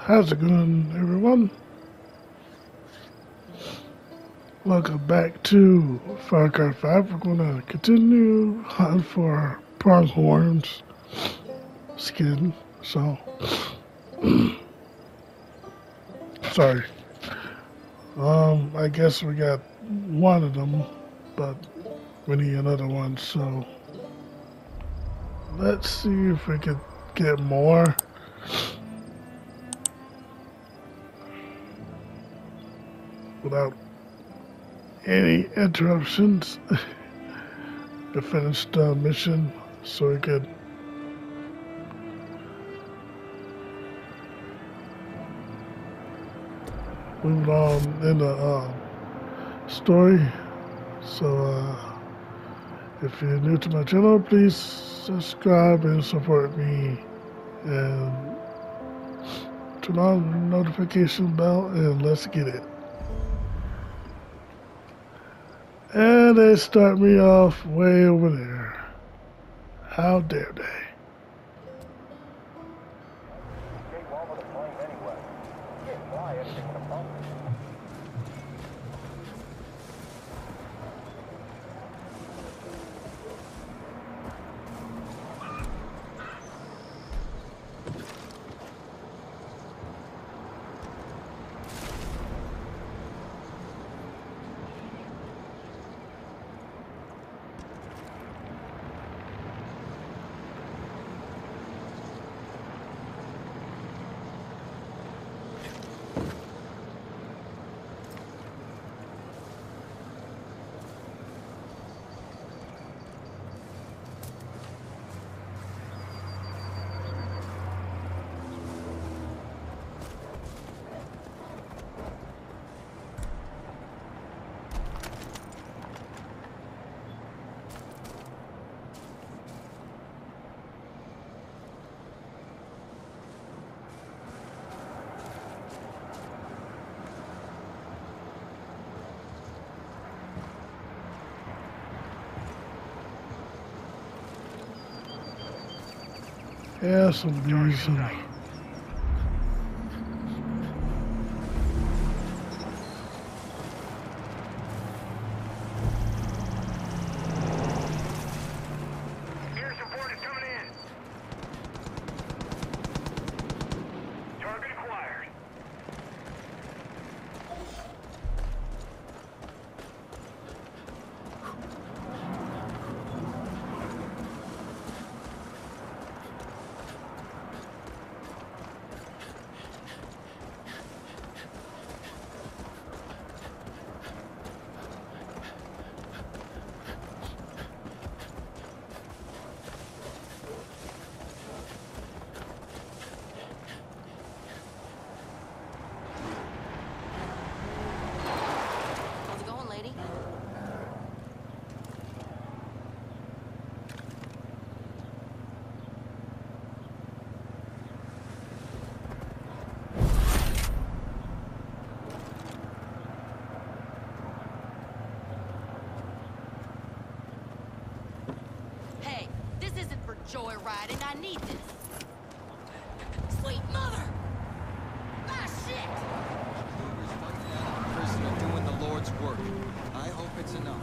How's it going, everyone? Welcome back to Far Cry 5. We're going to continue hunting for pronghorns skin. So, sorry. I guess we got one of them, but we need another one. So, let's see if we could get more. Without any interruptions to finish the mission so we could move on in the story. So if you're new to my channel, please subscribe and support me and turn on the notification bell and let's get it. And they start me off way over there. How dare they? Yeah, some bees and Air support is coming in. Target acquired. How's it going, lady? Hey, this isn't for joyriding. I need this. Sweet mother! Ah, shit! Whoever's fighting out of prison and doing the Lord's work. I hope it's enough.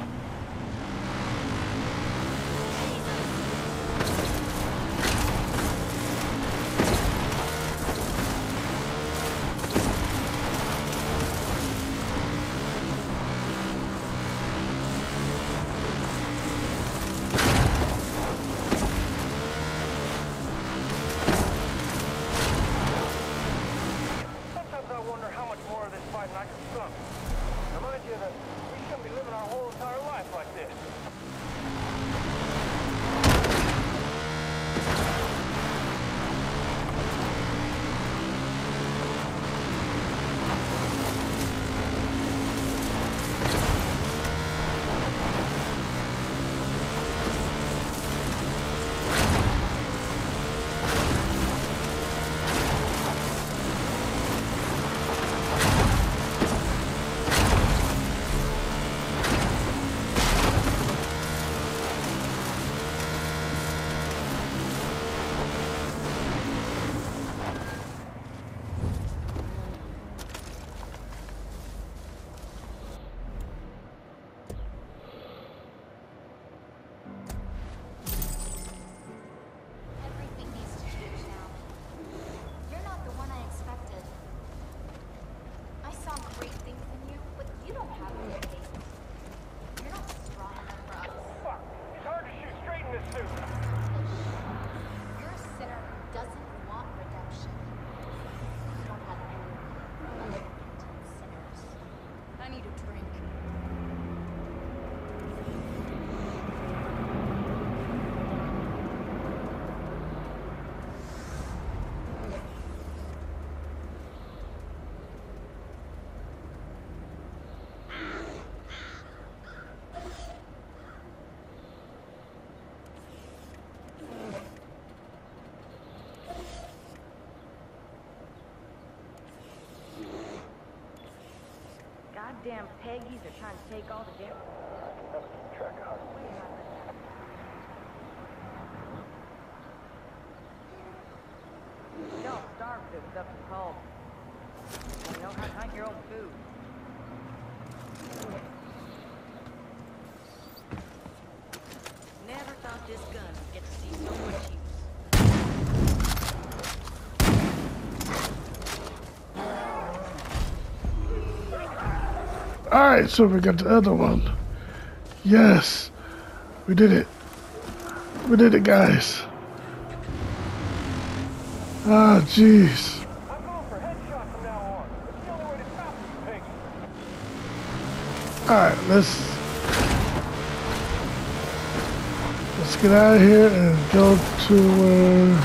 Sometimes I wonder how much more of this fighting I can stomach. Reminds you that we shouldn't be living our whole entire life like this. goddamn Peggies are trying to take all the damn... Don't starve if it's up to cold. You know how to hunt your own food. Never thought this gun would get to see so much use. Alright, so we got the other one. Yes, we did it. We did it, guys. Ah, jeez. I'm going for headshot from now on. It's the only way to stop these pigs. Alright, let's get out of here and go to where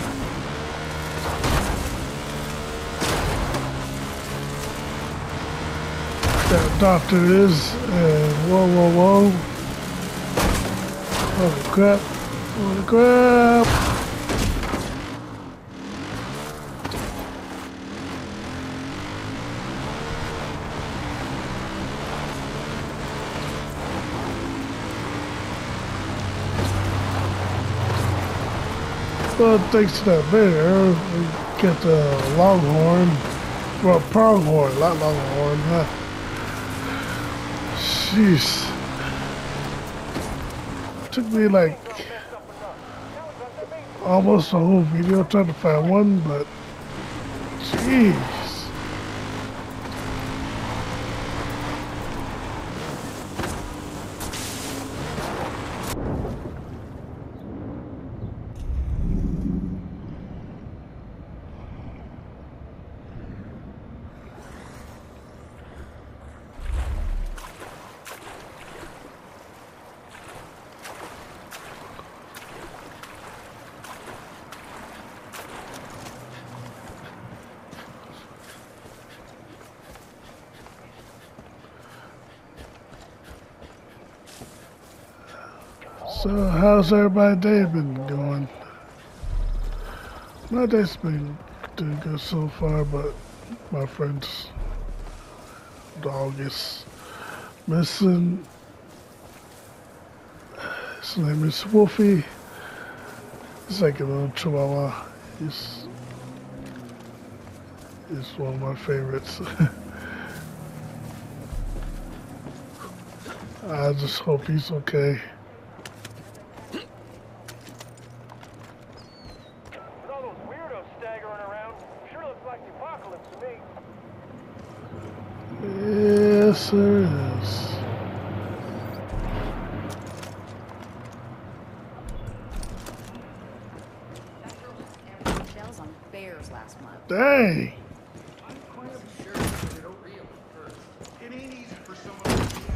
that doctor is. And whoa. Holy crap. Holy crap. Well, thanks to that bear, we get the longhorn. Well, pronghorn, not longhorn. Huh? Jeez. Took me like almost a whole video trying to find one, but jeez. So, how's everybody's day been going? My day's been doing good so far, but my friend's dog is missing. His name is Wolfie. He's like a little chihuahua. He's one of my favorites. I just hope he's okay. With all those weirdos staggering around, sure looks like the apocalypse to me. Yes, there is. Shells on bears last month. Dang! I'm quite sure that it'll real first. It ain't easy for someone like me.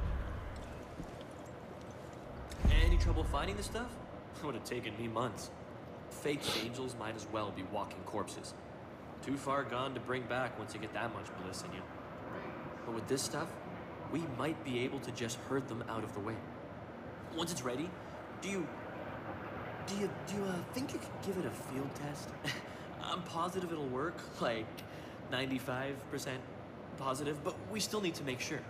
Any trouble finding this stuff? Would have taken me months. Fake angels might as well be walking corpses. Too far gone to bring back once you get that much bliss in you. But with this stuff, we might be able to just herd them out of the way. Once it's ready, do you think you could give it a field test? I'm positive it'll work, like 95% positive, but we still need to make sure.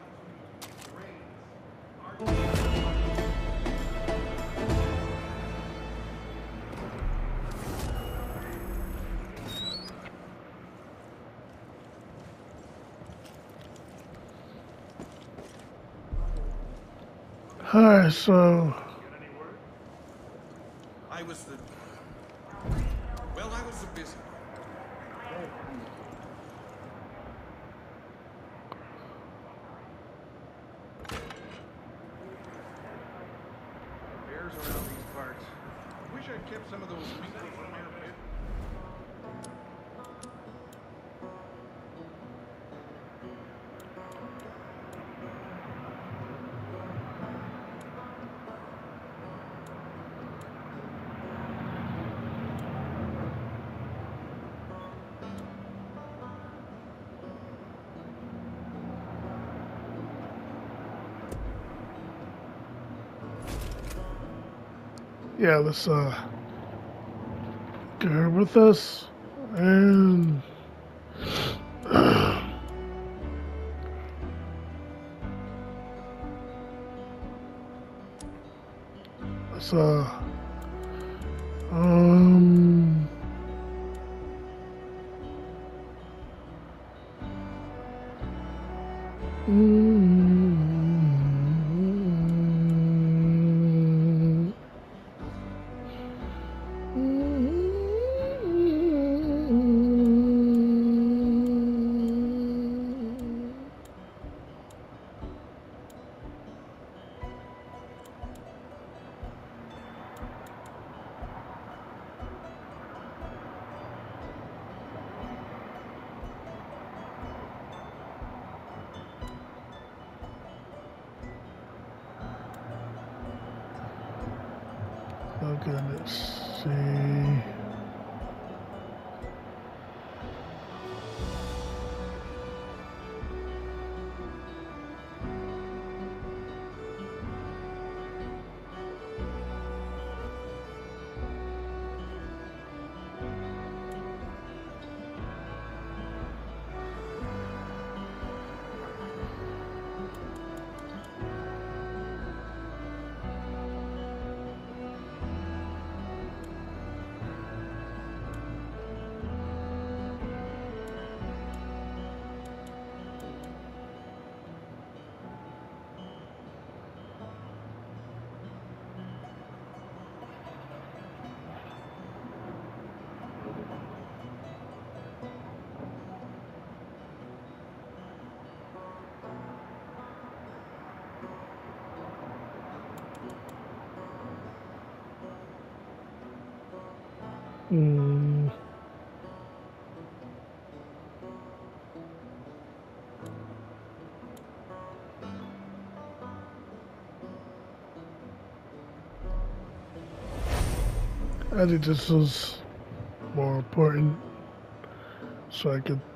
Alright, so I was the busy. Bears around these parts. Wish I'd kept some of those people from their pit. yeah, let's get her with us and It's um. Okay, let's see. I think this was more important so I could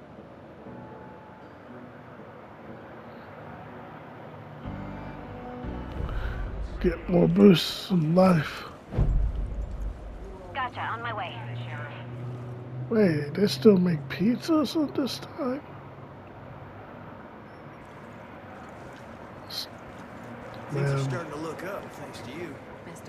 get more boosts in life. Gotcha, on my way. Wait, they still make pizzas at this time? Things are Man, starting to look up, thanks to you. Mister.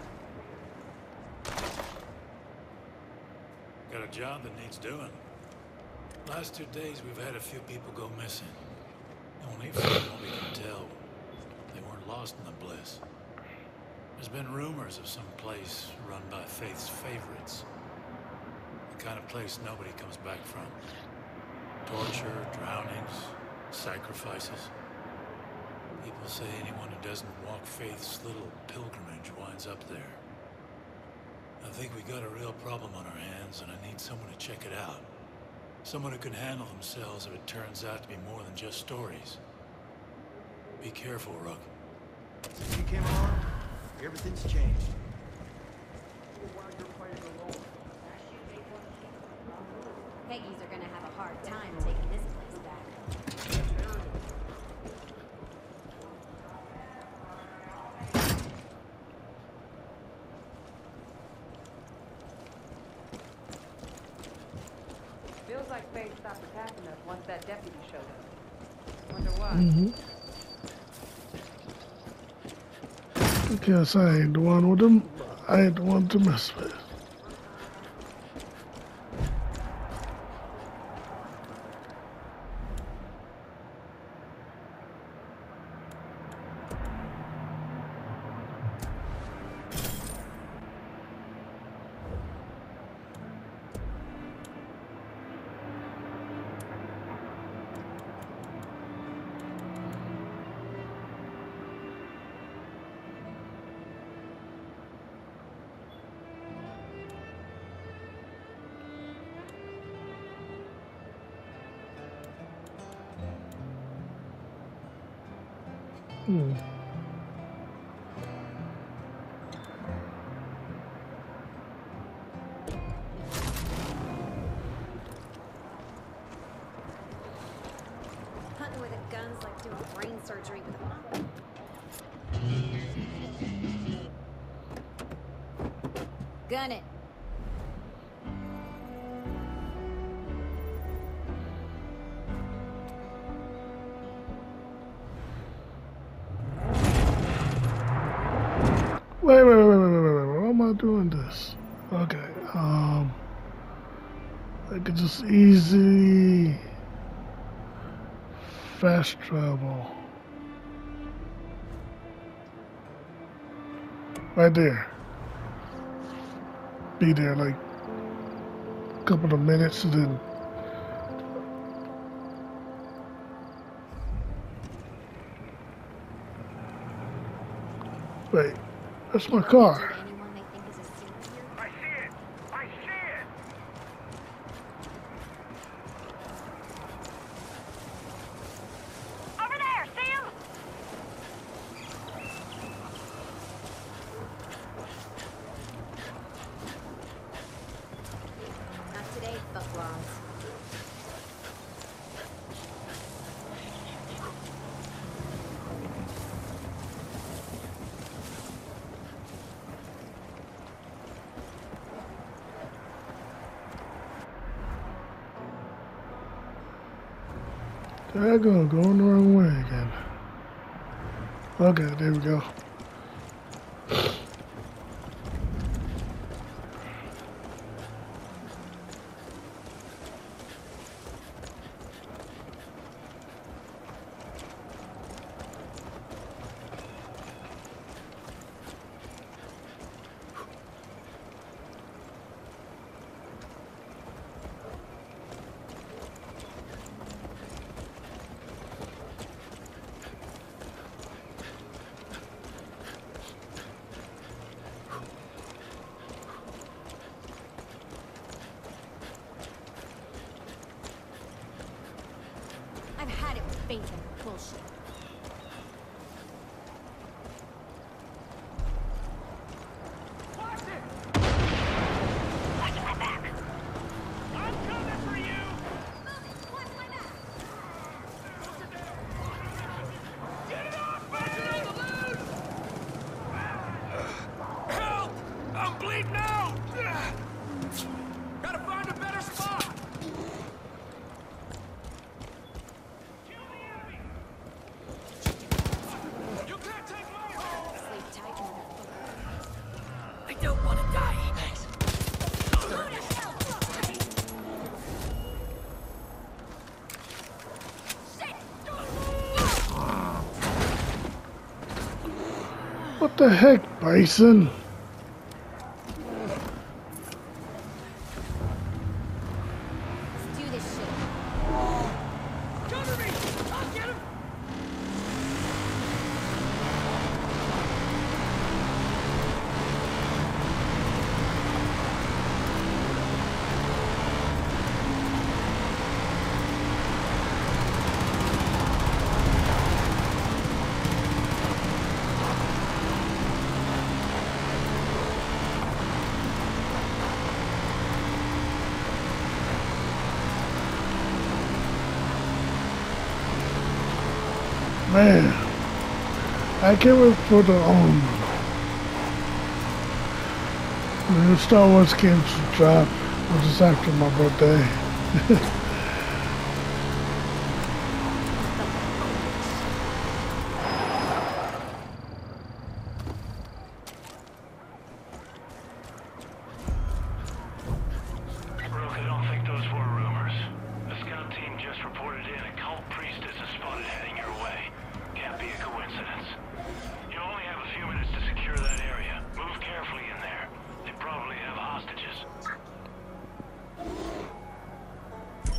Got a job that needs doing. Last 2 days we've had a few people go missing. Only from what we can tell, they weren't lost in the bliss. There's been rumors of some place run by Faith's favorites. The kind of place nobody comes back from. Torture, drownings, sacrifices. People say anyone who doesn't walk Faith's little pilgrimage winds up there. I think we got a real problem on our hands, and I need someone to check it out. Someone who can handle themselves if it turns out to be more than just stories. Be careful, Rook. Since you came along, everything's changed. Peggies are gonna have a hard time taking this place back. Feels like Faith stopped attacking us once that deputy showed up. Wonder why. I guess I ain't the one with them. I ain't the one to mess with. Hunting with a gun's like doing brain surgery with a mom. Gun it. Wait. Why am I doing this? Okay. I could just easily fast travel. Right there. Be there like a couple of minutes and then wait, that's my car. Anyone they think is a senior? I see it! I see it! Over there, see him? Not today, fuckwads. There I go, going the wrong way again. Okay, there we go. I've had it with faith and bullshit. Watch it! Watch my back! I'm coming for you! Watch my back! Get it off me! Help! I'm bleeding out! Gotta find a better spot! Kill the enemy! You can't take my home! Sleep tight, motherfucker. I don't want to die. Thanks. What the heck, Bison? Let's do this shit. Cover me! I'll get him! Man, I can't wait for the new Star Wars games to drop, which is after my birthday. Rook, I don't think those were rumors. The scout team just reported in a cult priestess is spotted heading your way. Can't be a coincidence. You only have a few minutes to secure that area. Move carefully in there. They probably have hostages.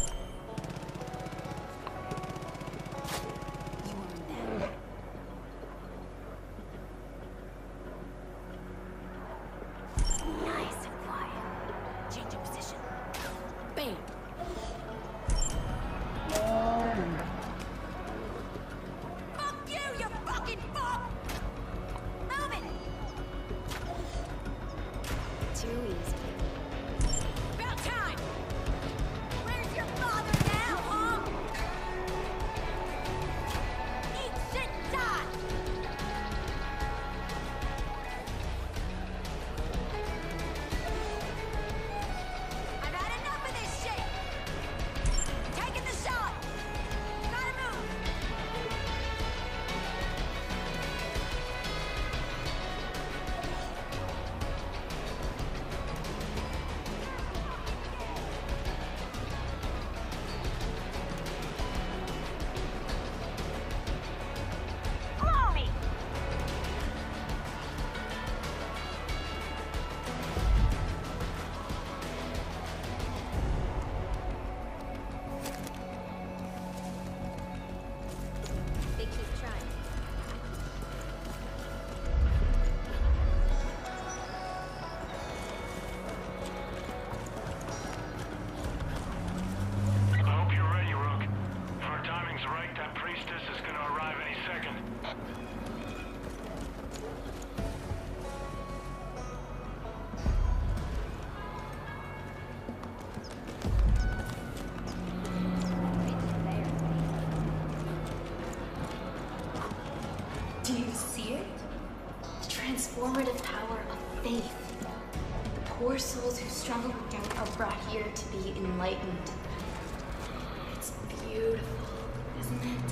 Do you see it? The transformative power of faith. The poor souls who struggle with doubt are brought here to be enlightened. It's beautiful, isn't it?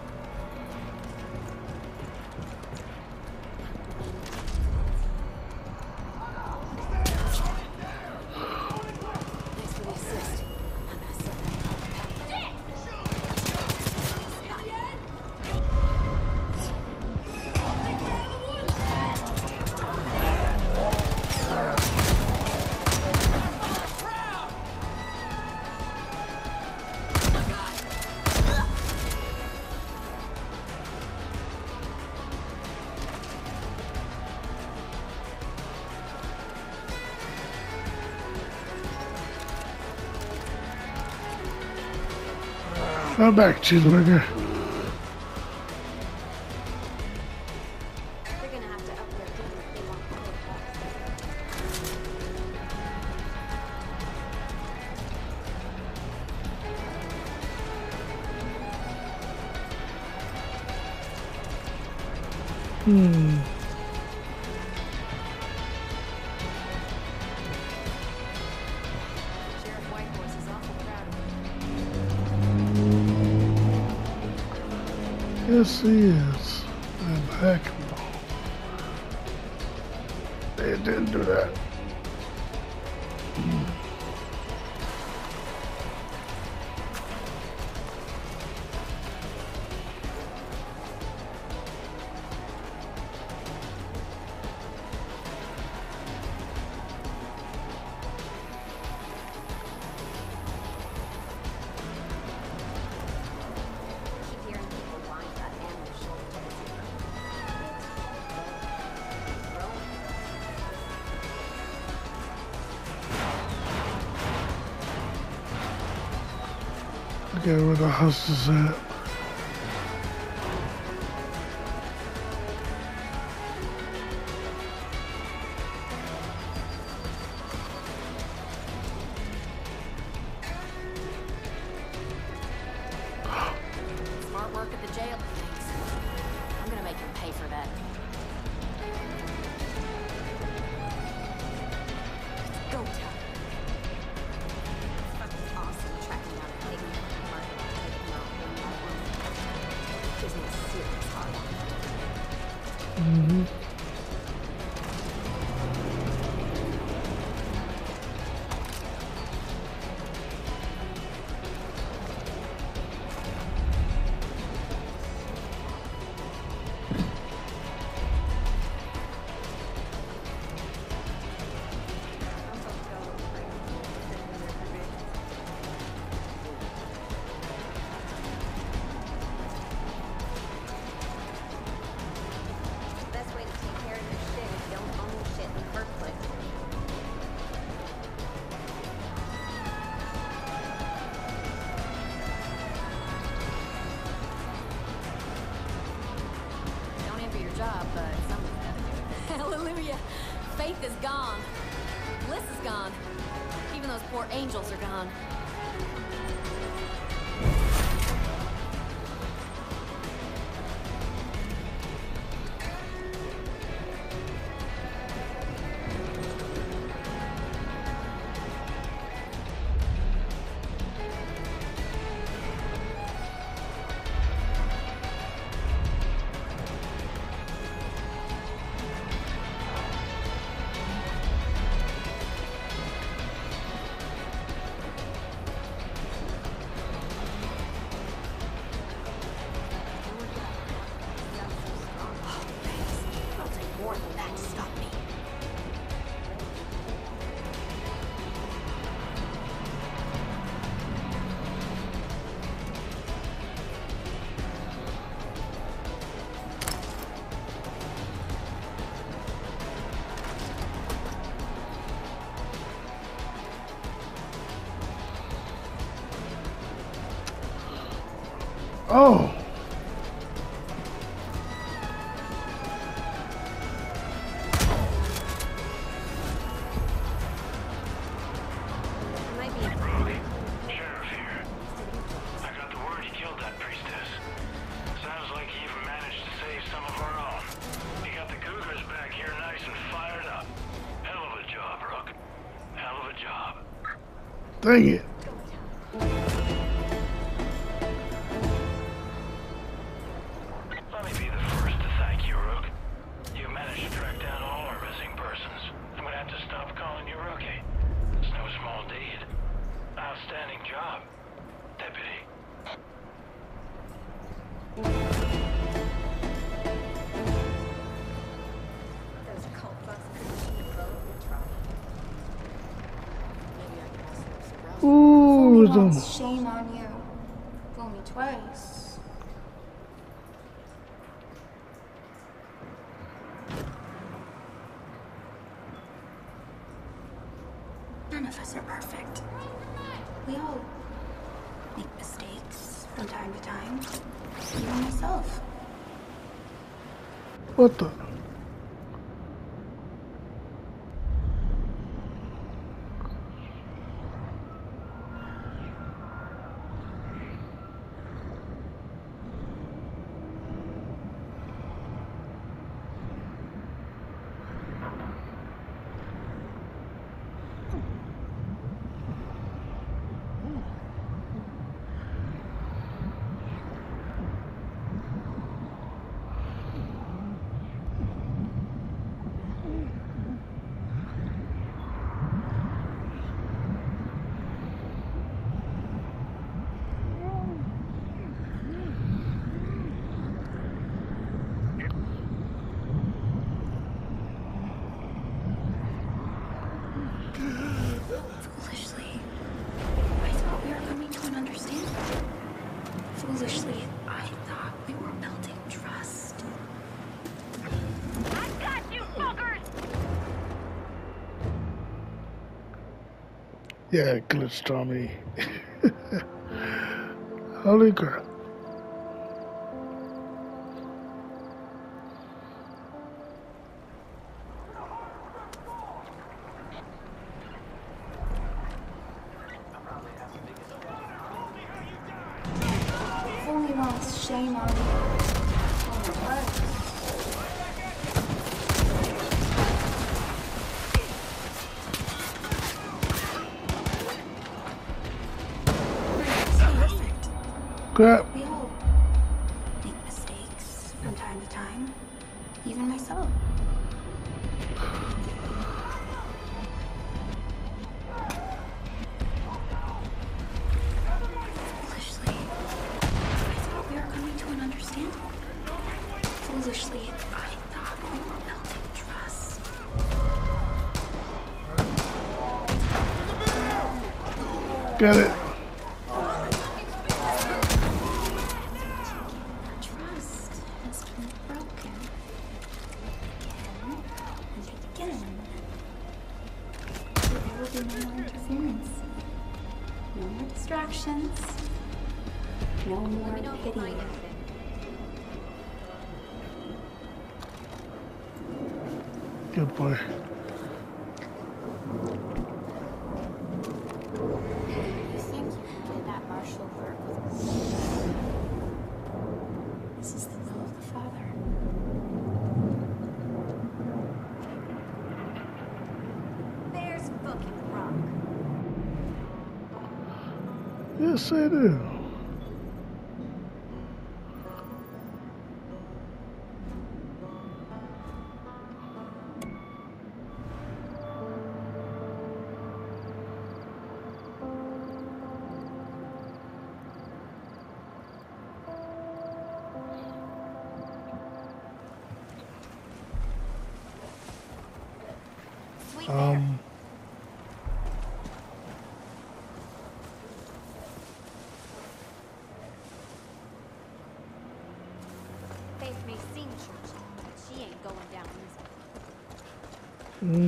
Thanks for the assist. I'm gonna set that up. I'm back, cheeseburger. They're gonna have to up their game if they want to hold fast. Sheriff Whitehorse is awful proud of him. Yes, he is. Impeccable. They didn't do that. Keep hearing people whine about animal shortages. Okay, where the house is at. Smart work at the jail, thanks. I'm gonna make him pay for that. Go, Tuck. It's fucking awesome tracking down a hidden market and taking them out one by one. Gives me a serious heart on. Best way to take care of your shit is don't own shit in the first place. Don't envy your job, but something's gotta do with it. Hallelujah! Faith is gone. Bliss is gone. Even those poor angels are gone. I'll take more than that to stop me. Oh! It might be a Sheriff here. I got the word he killed that priestess. Sounds like he even managed to save some of our own. Dang it. Let me be the first to thank you, Rook. You managed to track down all our missing persons. I'm gonna have to stop calling you Rookie. It's no small deed. Outstanding job, Deputy. Those cult bucks couldn't keep a boat and try. Maybe I can ask them some rouse. Fool me Ooh, once, shame on you. Fool me twice. None of us are perfect. We all make mistakes from time to time. Even myself. what the? Foolishly, I thought we were coming to an understanding. Foolishly, I thought we were building trust. I got you, fuckers! Yeah, glitched on me. Holy crap. Fool me once, shame on you. Fool me twice. Perfect. Crap. We all make mistakes from time to time. Even myself. Foolishly, I thought we were coming to an understanding. Foolishly, I thought we were building trust. Get it. Trust has been broken. Again and again. There will be no more interference. No more distractions. No more pity. Good boy. You think you can get that martial work with This is the will of the Father. There's fucking Rock. Yes, I do. Sweet there. Faith may sing church, but she ain't going down easy.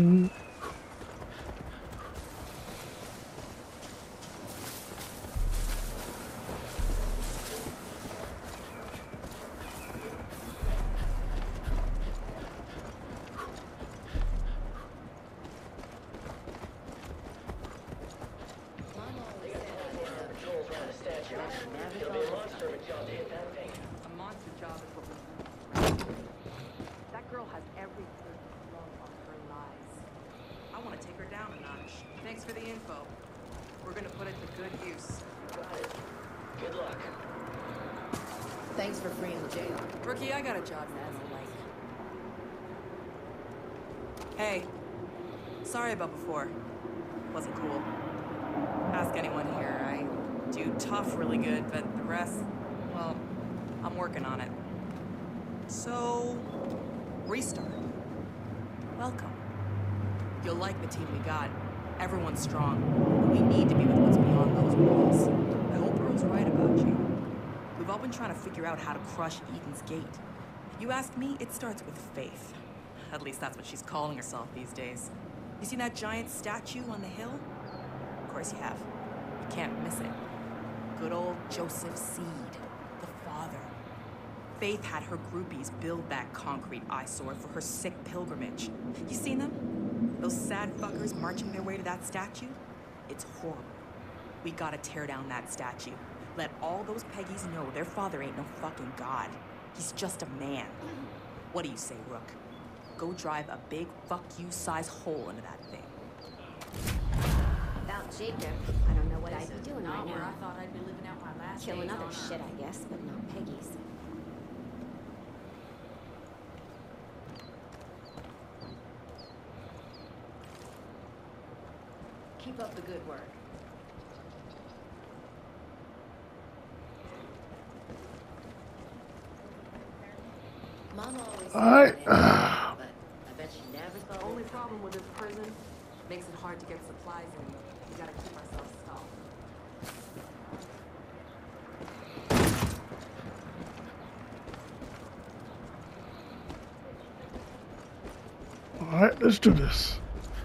A monster job is what we're doing. That girl has every clue to blow on her lies. I want to take her down a notch. Thanks for the info. We're gonna put it to good use. Got it. Good luck. Thanks for freeing the jail. Rookie, I got a job as a like. Hey. Sorry about before. Wasn't cool. Ask anyone here. I do tough really good, but the rest, well, I'm working on it. So, restart. Welcome. You'll like the team we got. Everyone's strong. We need to be with what's beyond those walls. I hope Earl's right about you. We've all been trying to figure out how to crush Eden's Gate. If you ask me, it starts with faith. At least that's what she's calling herself these days. You seen that giant statue on the hill? Of course you have. You can't miss it. Good old Joseph Seed, the father. Faith had her groupies build that concrete eyesore for her sick pilgrimage. You seen them? Those sad fuckers marching their way to that statue? It's horrible. We gotta tear down that statue. Let all those Peggies know their father ain't no fucking god. He's just a man. What do you say, Rook? Go drive a big fuck-you-size hole into that thing. About Jacob, I don't know what I'd be doing right Where now. I thought I'd be living out my last Killing days other on shit, Earth. I guess, but not Peggy's. Keep up the good work. Mama always said Alright. but I bet she never thought. Only problem with this prison, makes it hard to get supplies in. We gotta keep ourselves stocked. Alright, let's do this.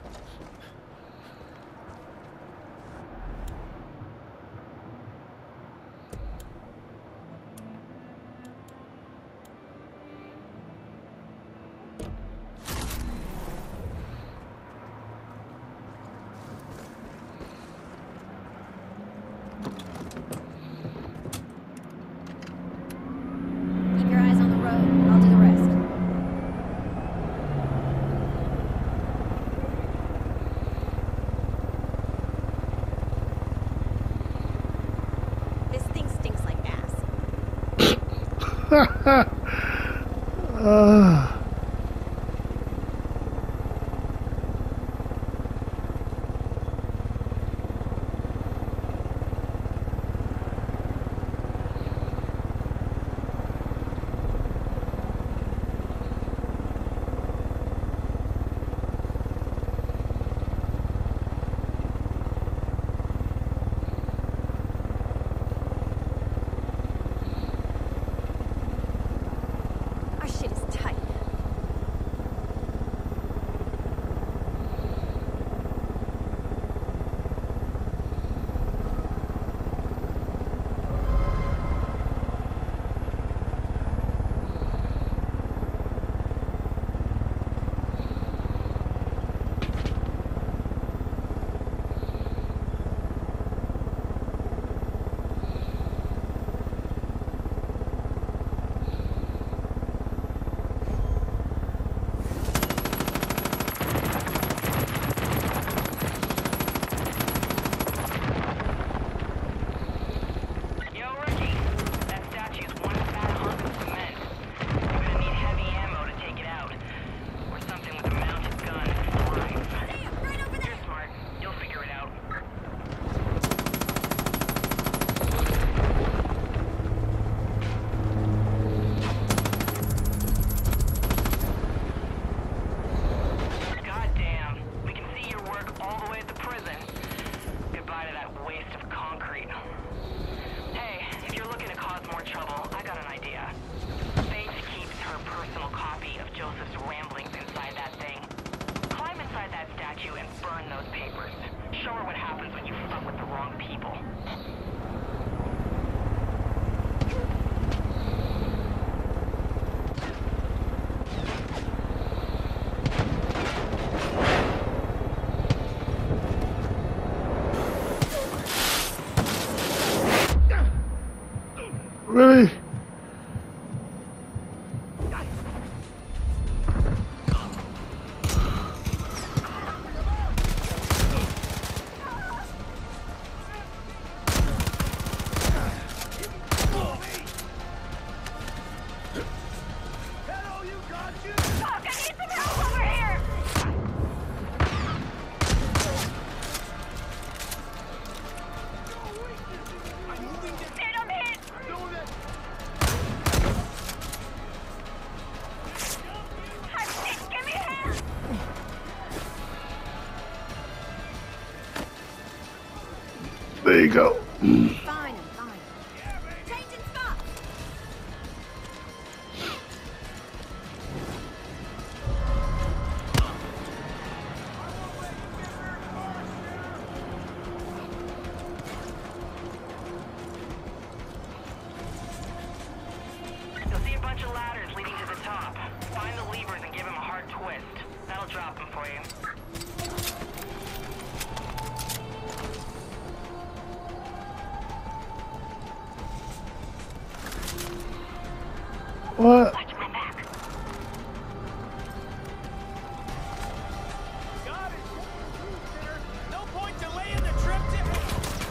Keep your eyes on the road. I'll do the rest. This thing stinks like ass. Our shit is tight. Yo, Rookie. That statue's one fat hunk of cement. You're gonna need heavy ammo to take it out. Or something with a mounted gun. Fine. Damn, right over there! You're smart. You'll figure it out. Goddamn. We can see your work all the way at the prison. Goodbye to that waste of concrete. Hey, if you're looking to cause more trouble, I got an idea. Faith keeps her personal copy of Joseph's ramblings inside that thing. Climb inside that statue and burn those papers. Show her what happens when you fuck with the wrong people. Really? Fuck, I need some help over here! Shit, I'm hit! Ah, shit, give me a hand! There you go. Fine, I'm fine. Changing spots! You'll see a bunch of ladders leading to the top. Find the levers and give him a hard twist. That'll drop him for you. What? Watch my back. Got it. No point delaying the trip to...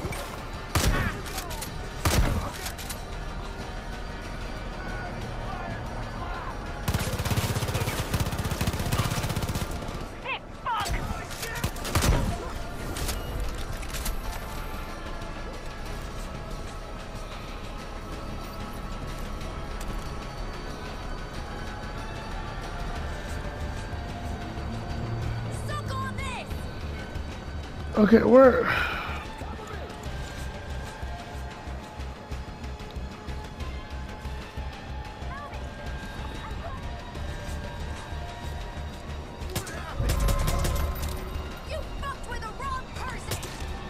Sick fuck! Suck on this! Okay, where? You fucked with the wrong person!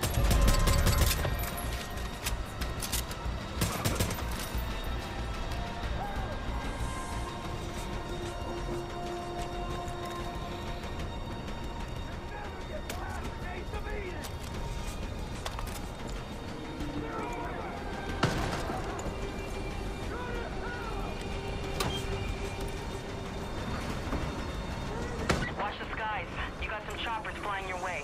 Watch the skies. You got some choppers flying your way.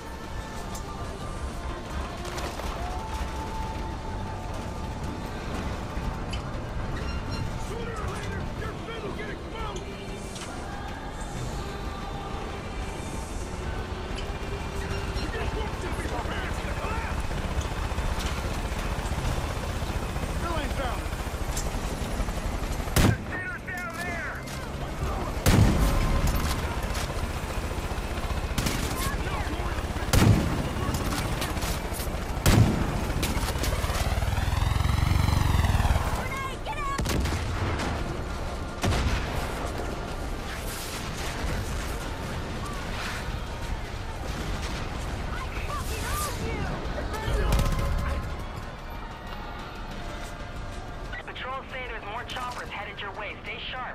Patrols say there's more choppers headed your way. Stay sharp.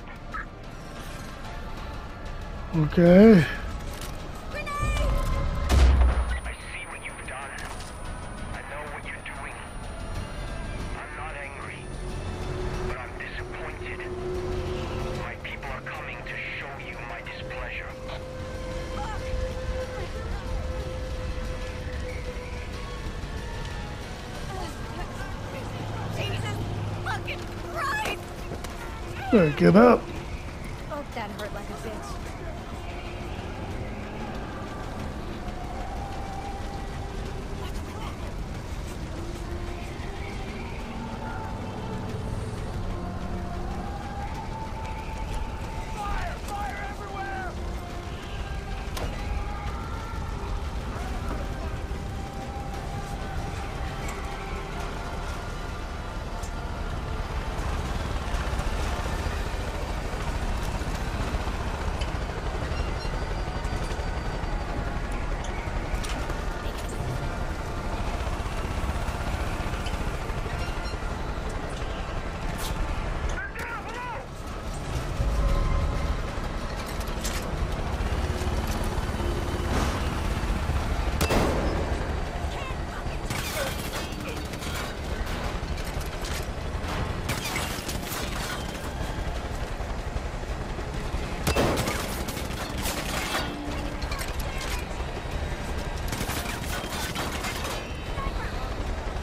Okay. I see what you've done. I know what you're doing. I'm not angry, but I'm disappointed. My people are coming to show you my displeasure. Jesus fucking Christ! Better get up. Oh, that hurt like a bitch.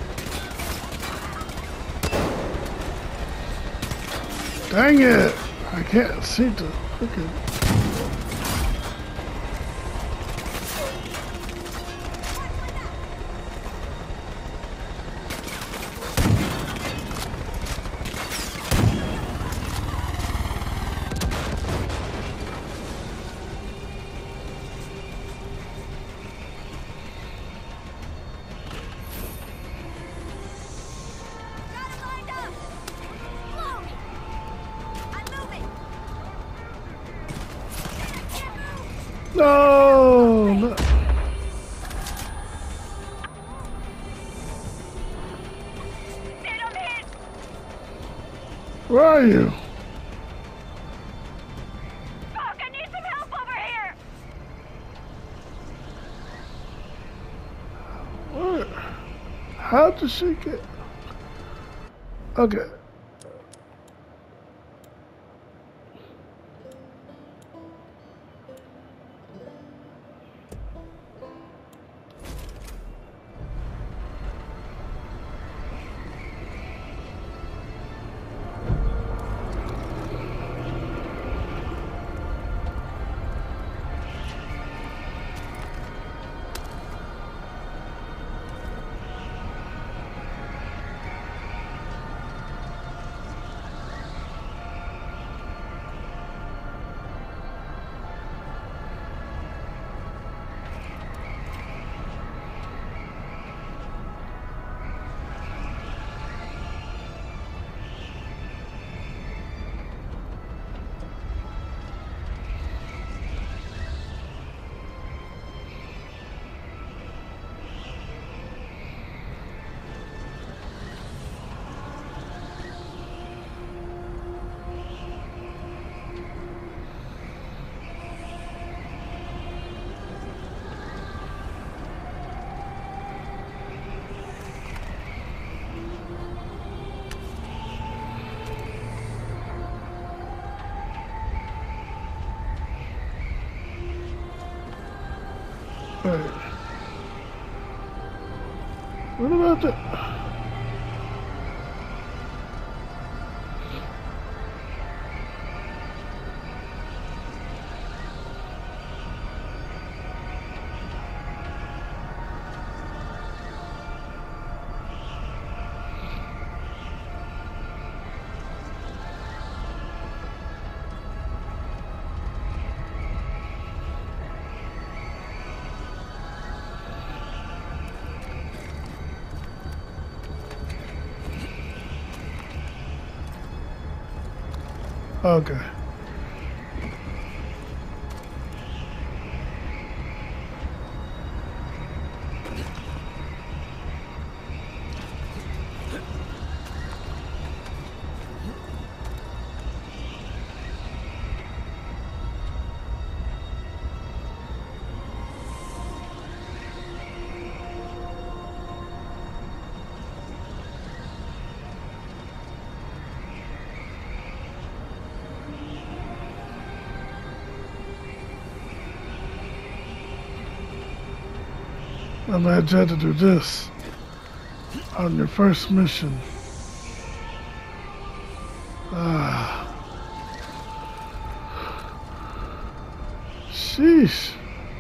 Dang it! I can't seem to freaking. No, no. Where are you? Fuck, I need some help over here! What? How did she get? Okay. Wait. What about the... Okay. I might have to do this on your first mission. Sheesh.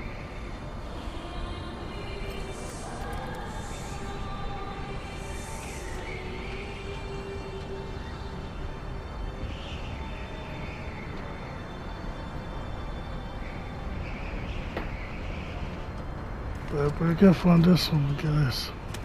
Be careful on this one, guys.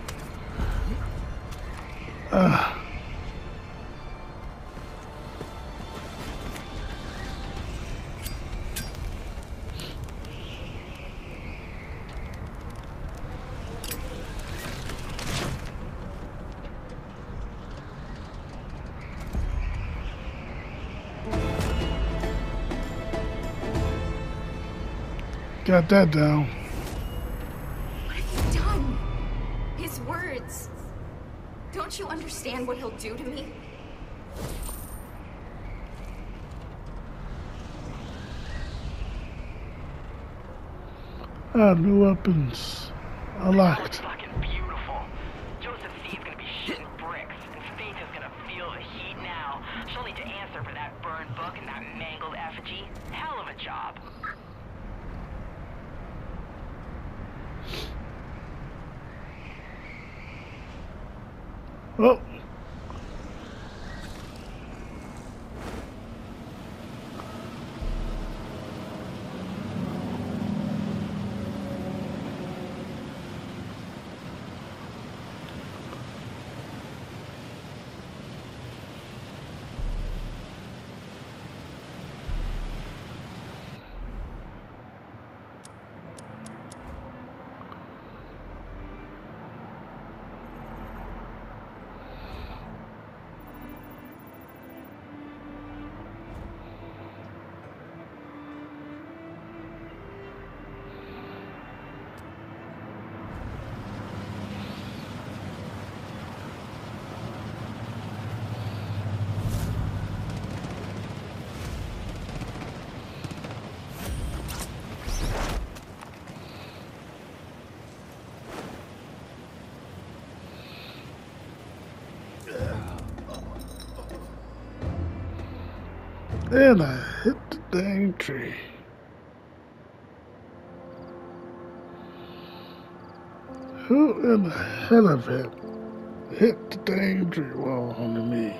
Got that down. Don't you understand what he'll do to me? New weapons. Unlocked. Fucking beautiful. Joseph C's gonna be shitting bricks, and Faith is gonna feel the heat now. She'll need to answer for that burn burned book and that mangled effigy. Hell of a job. Oh. And I hit the dang tree. Who in the hell of it hit the dang tree wall under me?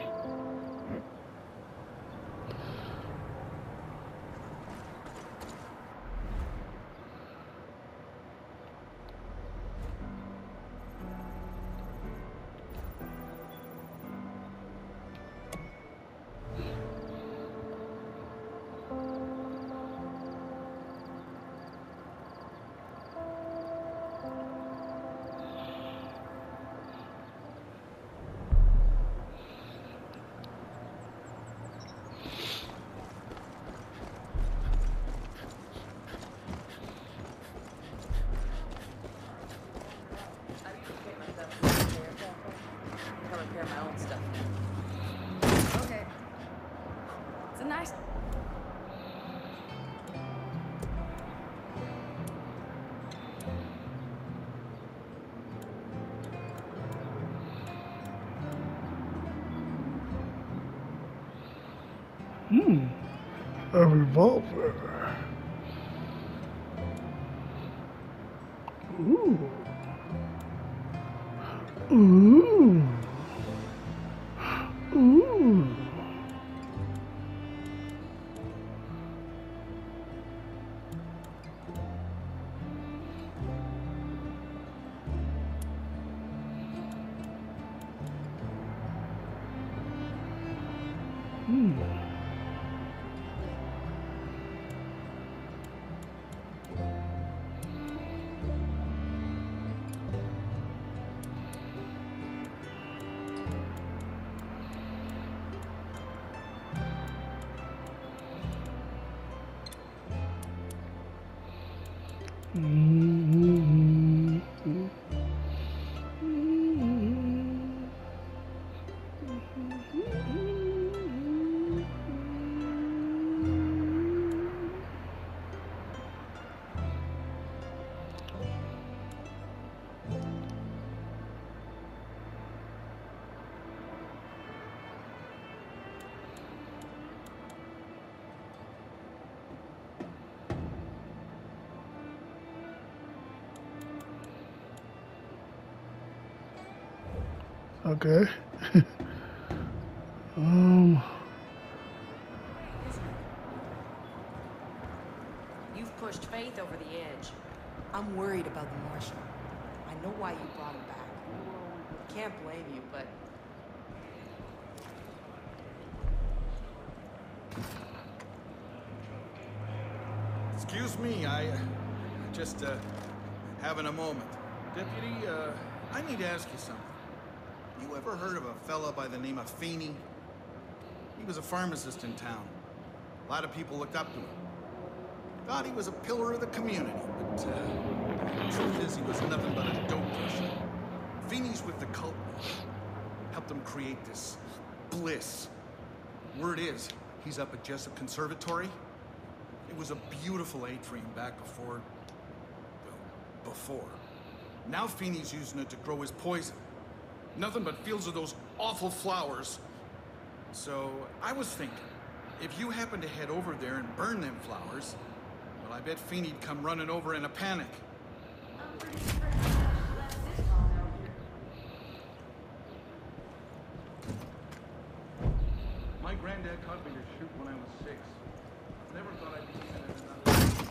A revolver. Ooh. Ooh. Ooh. Okay. You've pushed Faith over the edge. I'm worried about the Marshal. I know why you brought him back. Can't blame you, but... Excuse me, I just having a moment. Deputy, I need to ask you something. You ever heard of a fella by the name of Feeney? He was a pharmacist in town. A lot of people looked up to him. Thought he was a pillar of the community, but the truth is he was nothing but a dope pusher. Feeney's with the cult. Helped them create this bliss. Word is, he's up at Jessup Conservatory. It was a beautiful atrium back before... Now Feeney's using it to grow his poison. Nothing but fields of those awful flowers. So, I was thinking, If you happen to head over there and burn them flowers, well, I bet Feeney'd come running over in a panic. My granddad taught me to shoot when I was 6. Never thought I'd be using it another.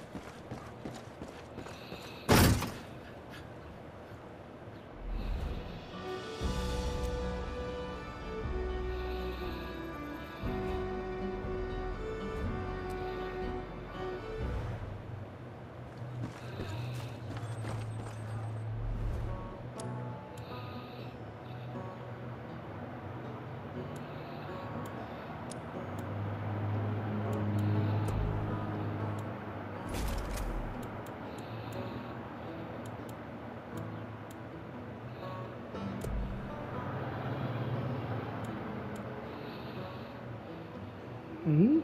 Hmm?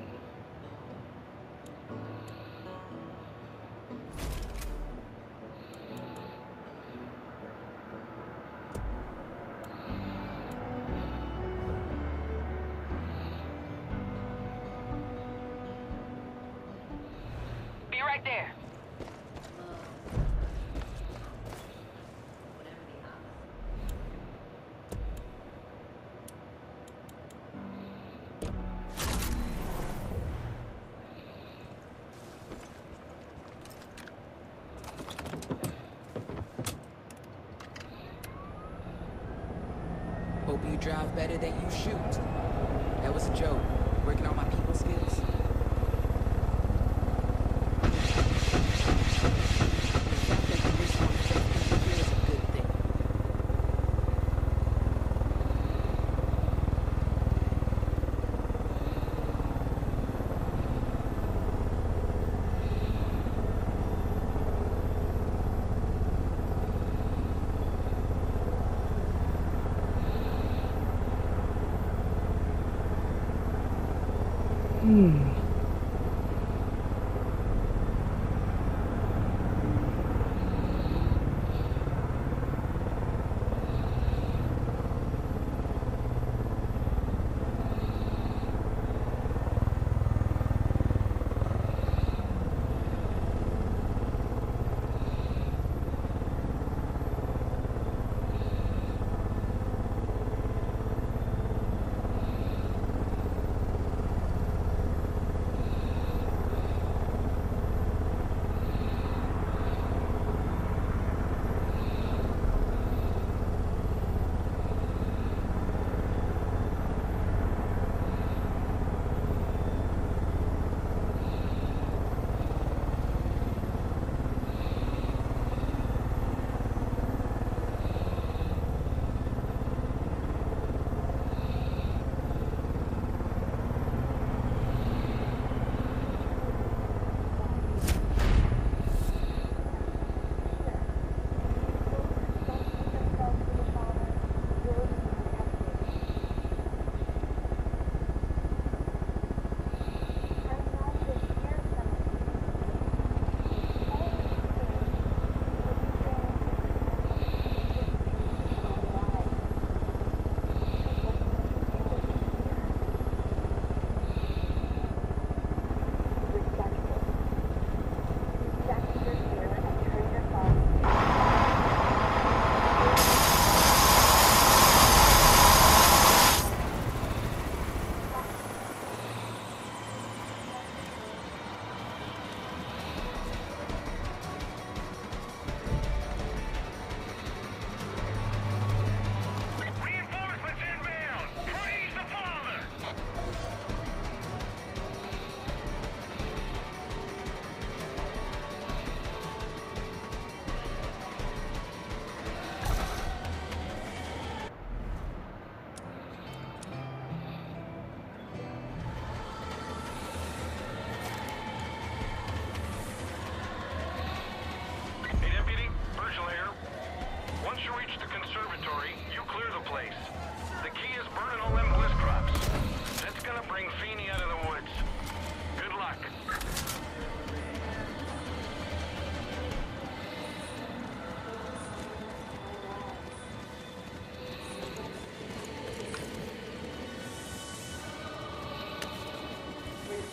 Be right there. Hope you drive better than you shoot. That was a joke. Working on my people skills. The fact that you risk on faith here is a good thing.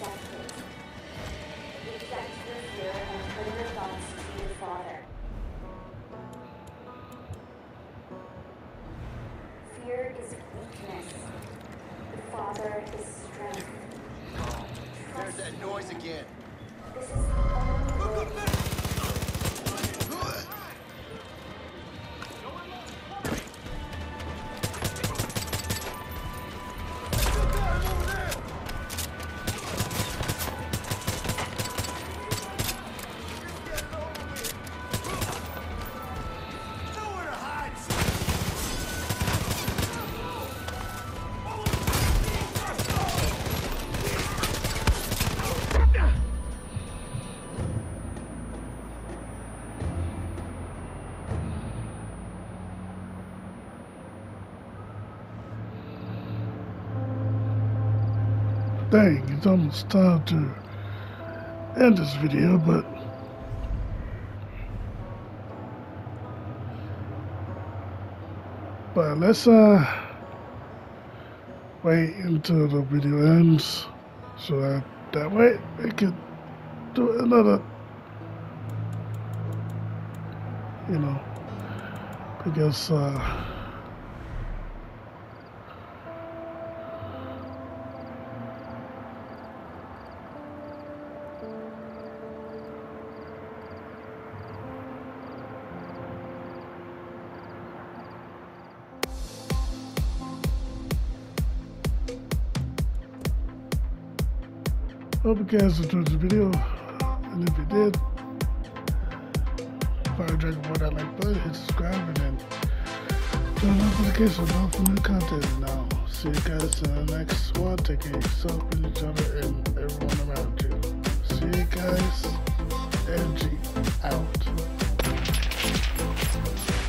executives. The executives here and put your thoughts to your father. Fear is weakness. The father is strength. There's that noise again. This is the only way. Dang, it's almost time to end this video, but let's wait until the video ends so that way we can do another, you know, because hope you guys enjoyed this video, and if you did, Fire Dragon Boy that like button, hit subscribe, and then turn notification on for new content. Now, see you guys in the next one. Take care of yourself and each other and everyone around you. See you guys, NG out.